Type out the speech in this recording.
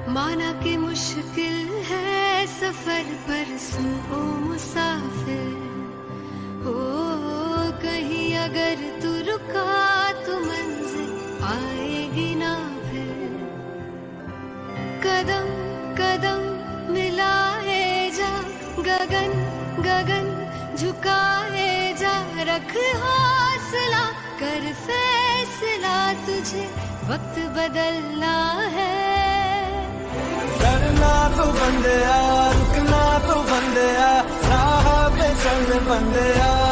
माना कि मुश्किल है सफर पर सुन ओ मुसाफिर, हो कहीं अगर तू रुका तो मंजिल आएगी ना फिर। कदम कदम मिलाए जा, गगन गगन झुकाए जा, रख हौसला कर फैसला, तुझे वक्त बदलना है। डरना तो बंदया, रुकना तो बंदया, राह पे चल बंदया।